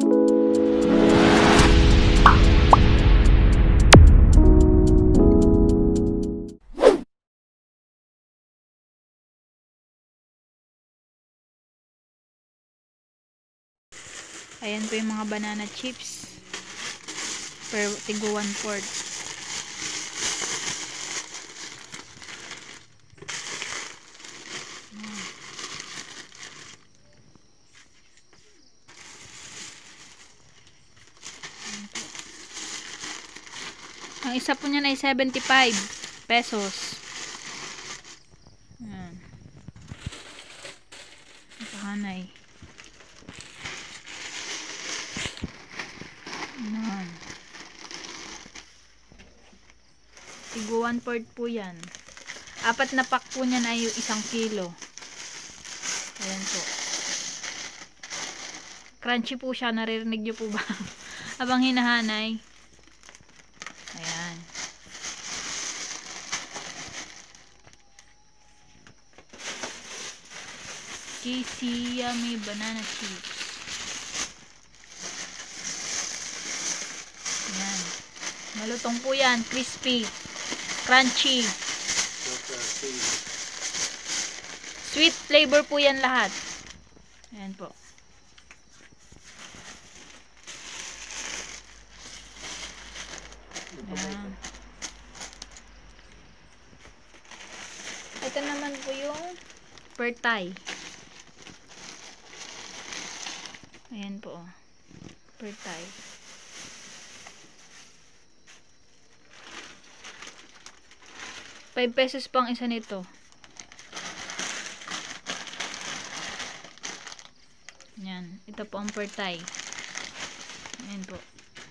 Ayan po yung mga banana chips. Per tigo 1/4. Ang isa po niyan ay 75 pesos. Ayan. Pahanay. Ayan. Tigo 1/4 po yan. Apat na pack po niyan ay 1 kilo. Ayan po. Crunchy po siya. Naririnig niyo po ba? Habang hinahanay. Ayan. Cheesy, yummy banana chips. Ayan. Malutong po yan. Crispy. Crunchy. Sweet flavor po yan lahat. Ayan po. Ayan. Ito naman po yung pertay. Ayan po. Pertay. ₱5 po ang isa nito. Ayan. Ito po ang pertay. Ayan po.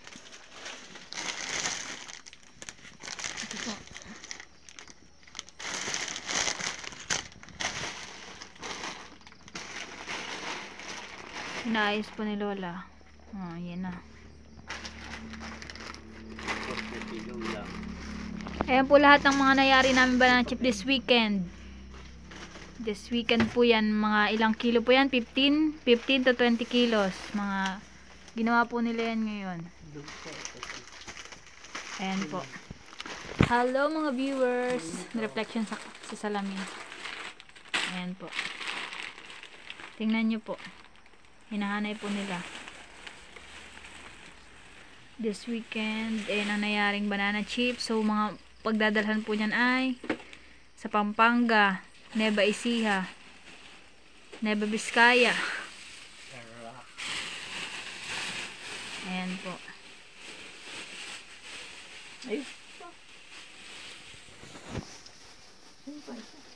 Ito po. Inaayos po ni Lola. Oh, yan na. Ayan po lahat ng mga nayari namin banana chip this weekend. This weekend po yan. Mga ilang kilo po yan? 15 to 20 kilos. Mga ginawa po nila yan ngayon. Ayan po. Hello mga viewers. Reflection sa salamin. Ayan po. Tingnan nyo po. Hinahanay po nila. This weekend, ayan ang nayaring banana chips. So, mga pagdadalhan po niyan ay sa Pampanga, Nueva Ecija, Nueva Vizcaya. Ayan po. Ayun.